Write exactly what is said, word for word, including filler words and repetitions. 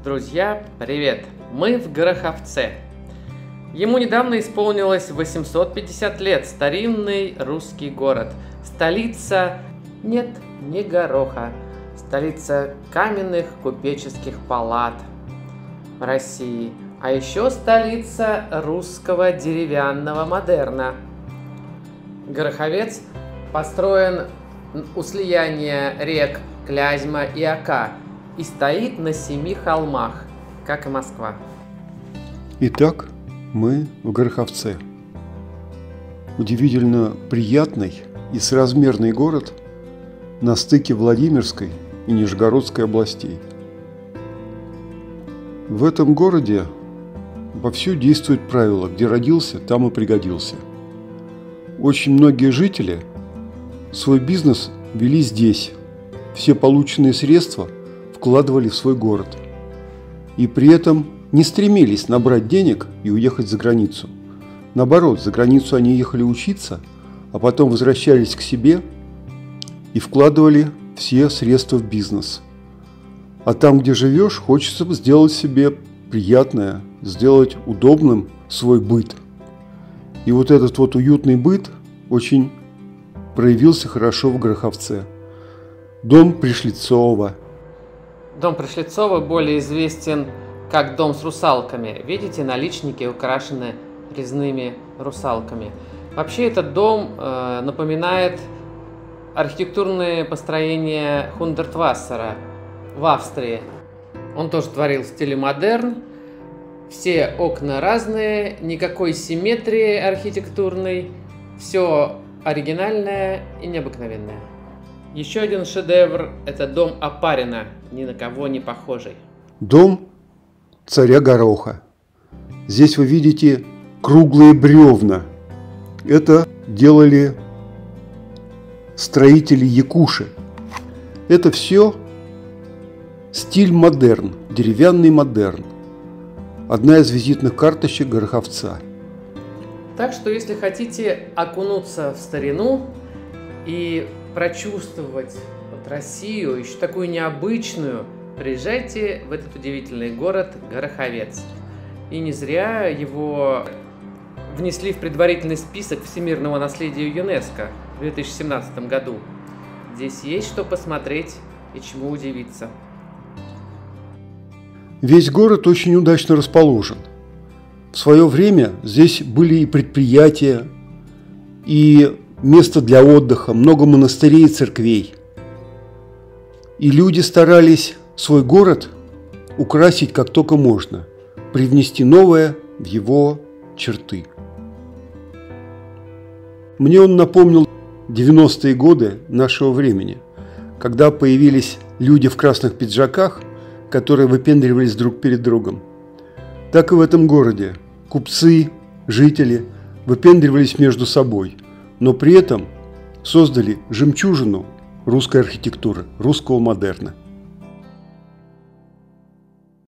Друзья, привет! Мы в Гороховце. Ему недавно исполнилось восемьсот пятьдесят лет. Старинный русский город. Столица... Нет, не Гороха. Столица каменных купеческих палат в России. А еще столица русского деревянного модерна. Гороховец построен у слияния рек Клязьма и Ока и стоит на семи холмах, как и Москва. Итак, мы в Гороховце. Удивительно приятный и соразмерный город на стыке Владимирской и Нижегородской областей. В этом городе вовсю действует правило: где родился, там и пригодился. Очень многие жители свой бизнес вели здесь, все полученные средства вкладывали в свой город. И при этом не стремились набрать денег и уехать за границу. Наоборот, за границу они ехали учиться, а потом возвращались к себе и вкладывали все средства в бизнес. А там, где живешь, хочется сделать себе приятное, сделать удобным свой быт. И вот этот вот уютный быт очень проявился хорошо в Гороховце. Дом Пришлицова. Дом Пришлицова более известен как дом с русалками. Видите, наличники украшены резными русалками. Вообще этот дом э, напоминает архитектурные построения Хундертвассера в Австрии. Он тоже творил в стиле модерн. Все окна разные, никакой симметрии архитектурной. Все оригинальное и необыкновенное. Еще один шедевр – это дом Опарина, ни на кого не похожий. Дом царя Гороха. Здесь вы видите круглые бревна. Это делали строители якуши. Это все стиль модерн, деревянный модерн. Одна из визитных карточек Гороховца. Так что, если хотите окунуться в старину и прочувствовать вот Россию, еще такую необычную, приезжайте в этот удивительный город Гороховец. И не зря его внесли в предварительный список всемирного наследия ЮНЕСКО в две тысячи семнадцатом году. Здесь есть что посмотреть и чему удивиться. Весь город очень удачно расположен. В свое время здесь были и предприятия, и место для отдыха, много монастырей и церквей. И люди старались свой город украсить как только можно, привнести новое в его черты. Мне он напомнил девяностые годы нашего времени, когда появились люди в красных пиджаках, которые выпендривались друг перед другом. Так и в этом городе купцы, жители выпендривались между собой, но при этом создали жемчужину русской архитектуры, русского модерна.